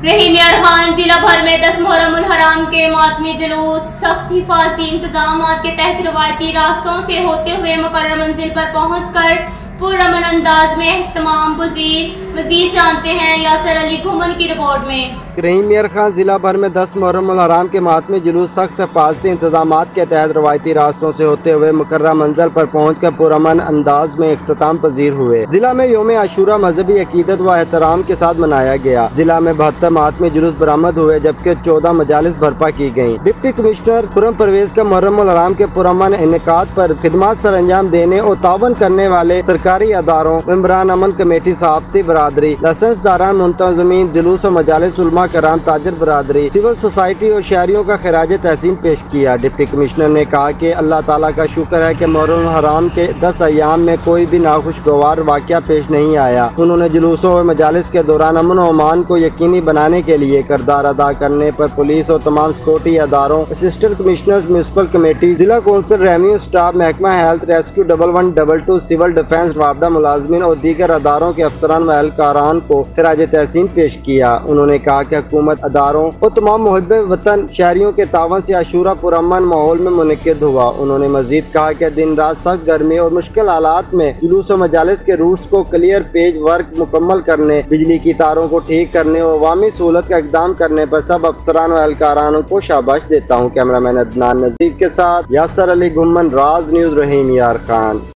रहीम यार खान जिला भर में 10 मुहर्रम उल हराम के मातमी जुलूस सख्त हिफाजती इंतजाम के तहत रवायती रास्तों से होते हुए मुकर्रर मंजिल पर पहुंचकर पुरअमन अंदाज में एहतमाम मजीद जानते हैं यासर अली घुमन की रिपोर्ट में। रहीम यार खान जिला भर में 10 मुहर्रम उल हराम के मातमी जुलूस सख्त हिफाजती इंतजाम के तहत रवायती रास्तों से होते हुए मुकर्रर मंजिल पर पहुंचकर पुरअमन अंदाज में इख्तिताम पजीर हुए। जिला में यौम आशूरा मजहबी अकीदत व एहतराम के साथ मनाया गया। जिला में 72 मातमी जुलूस बरामद हुए जबकि 14 मजालिस बर्पा की गयी। डिप्टी कमिश्नर खुर्रम परवेज का मुहर्रम उल हराम के पुरअमन इनेकाद पर खिदमत सर अंजाम देने और तावन करने वाले सरकारी अदारों, मेंबरान अमन कमेटी, सहाफती बरादरी, लाइसेंस दारान मुंतजमीन जुलूस और मजालिस उलमा कराम, ताजर बरादरी, सिविल सोसाइटी और शहरियों का खिराज तहसीन पेश किया। डिप्टी कमिश्नर ने कहा कि अल्लाह ताला का शुक्र है कि मुहर्रम हराम के 10 अयाम में कोई भी नाखुशगवार वाक़या पेश नहीं आया। उन्होंने जुलूसों और मजालिस के दौरान अमन और अमान को यकीनी बनाने के लिए किरदार अदा करने पर पुलिस और तमाम सिक्योरिटी अदारों, असिस्टेंट कमिश्नर्स, म्यूनसिपल कमेटी, जिला कौंसिल, रेवेन्यू स्टाफ, महकमा हेल्थ, रेस्क्यू 1122, सिविल डिफेंस, राबता मुलाजमीन और दीगर अदारों के अफसरान व एहलकारान को खिराज तहसीन पेश किया। उन्होंने कहा कि हुकूमत, अदारों और तमाम मुहिब वतन शहरियों के तावन से आशूरा पुरअमन माहौल में मुनक्किद हुआ। उन्होंने मजीद कहा कि दिन रात सख्त गर्मी और मुश्किल हालात में जुलूस और मजालिस के रूट्स को क्लियर पेज वर्क मुकम्मल करने, बिजली की तारों को ठीक करने और अवामी सहूलत का इक़दाम करने पर सब अफसरान व एहलकारानों को शाबाश देता हूँ। कैमरामैन अदनान नज़ीर के साथ यासर अली घुमन, राज न्यूज़, रहीम यार खान।